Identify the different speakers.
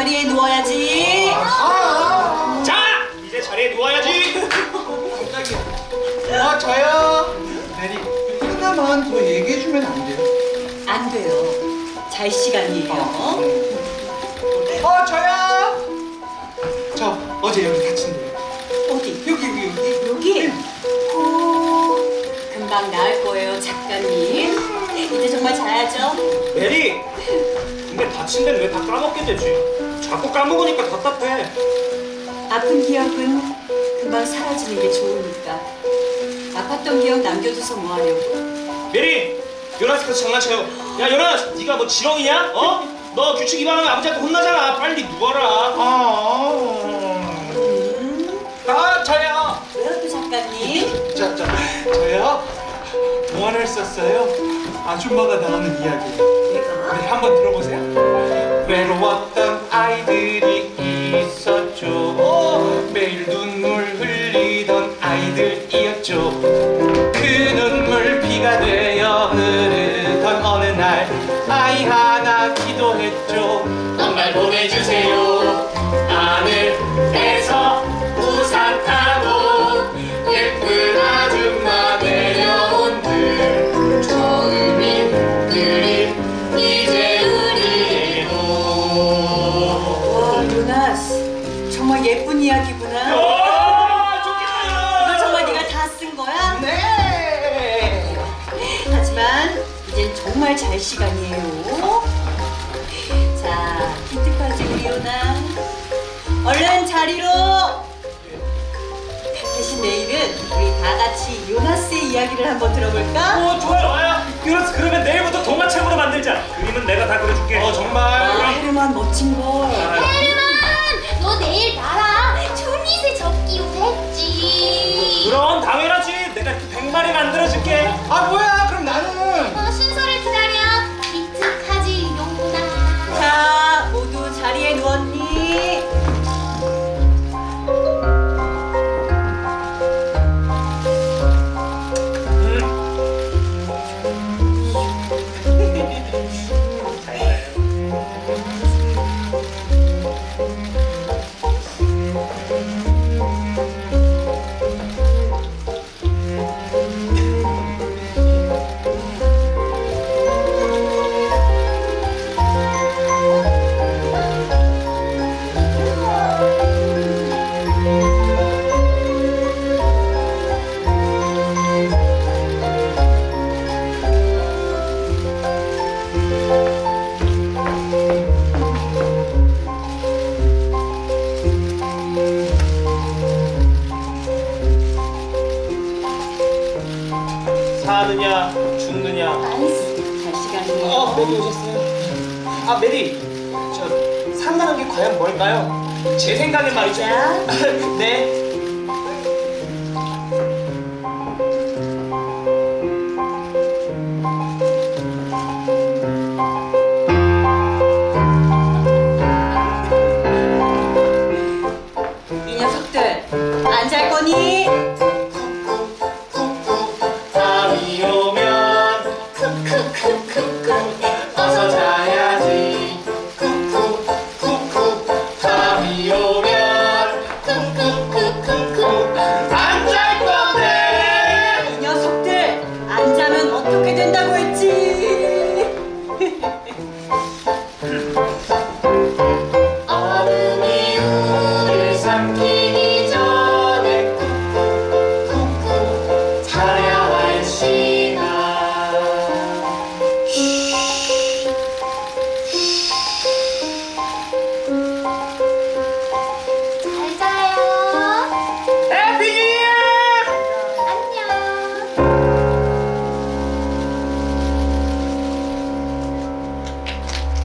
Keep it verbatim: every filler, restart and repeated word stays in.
Speaker 1: 자리에 누워야지.
Speaker 2: 아, 아,
Speaker 3: 아. 자, 이제 자리에 누워야지.
Speaker 2: 깜짝이야. 어, 저요. 메리, 하나만 더 얘기해주면 안 돼요?
Speaker 1: 안 돼요. 잘 시간이에요.
Speaker 2: 어, 어 저요. 저 어제 여기 다친데요.
Speaker 1: 어디?
Speaker 2: 여기, 여기, 여기.
Speaker 1: 여기? 오, 금방 나을 거예요, 작가님. 이제 정말 자야죠.
Speaker 3: 메리, 근데 다친 데는 왜 다 까먹게 되지? 자꾸 까먹으니까 답답해.
Speaker 1: 아픈 기억은 금방 사라지는 게 좋으니까. 아팠던 기억 남겨둬서 뭐 하려고?
Speaker 3: 메리, 요나스한테 장난쳐요. 야, 요나스, 네가 뭐 지렁이냐? 어? 너 규칙 위반하면 아버지한테 혼나잖아. 빨리 누워라.
Speaker 2: 아,
Speaker 1: 음,
Speaker 2: 아 저요.
Speaker 1: 왜요, 또 작가님?
Speaker 2: 저, 저, 저요. 동화를 썼어요. 아줌마가 나오는 이야기예요.
Speaker 1: 내가?
Speaker 2: 네, 한번 들어보세요. 외로웠던 아이들이 있었죠. 매일 눈물 흘리던 아이들이었죠. 그 눈물 비가 되어 흐르던 어느 날 아이 하나 기도했죠.
Speaker 4: 정말 보내주세요. 하늘에서 우산 타고 예쁜 아줌마 내려온들 처음인들이 이제 우리에도.
Speaker 1: 와, 요나스, 정말 예쁜 이야기구나.
Speaker 3: 와, 좋겠다.
Speaker 1: 이거 정말 네가 다 쓴 거야?
Speaker 2: 네.
Speaker 1: 하지만 이젠 정말 잘 시간이에요. 자, 기특하지 우리 요나. 얼른 자리로. 대신 내일은 우리 다 같이 요나스의 이야기를 한번 들어볼까?
Speaker 3: 어, 좋아요. 좋아요. 요나스, 그러면 내일부터 동화책으로 만들자. 그림은 내가 다 그려줄게.
Speaker 2: 어 정말.
Speaker 1: 아, 헤르만 멋진 걸.
Speaker 4: 혜림아, 너 내일 나랑 초미새 접기로 했지.
Speaker 3: 그럼 당연하지. 내가 백 마리 만들어줄게.
Speaker 2: 아 뭐야? 그럼 나는.
Speaker 4: 어, 순서를 기다려. 기특하지 용구나.
Speaker 1: 자, 모두 자리에 누웠니?
Speaker 3: 사느냐 죽느냐.
Speaker 1: 잘 시간이에요.
Speaker 3: 어, 메리 오셨어요? 아, 메리, 저 산다는 게 과연 뭘까요? 제 생각엔 말이죠.
Speaker 1: 자.
Speaker 3: 네.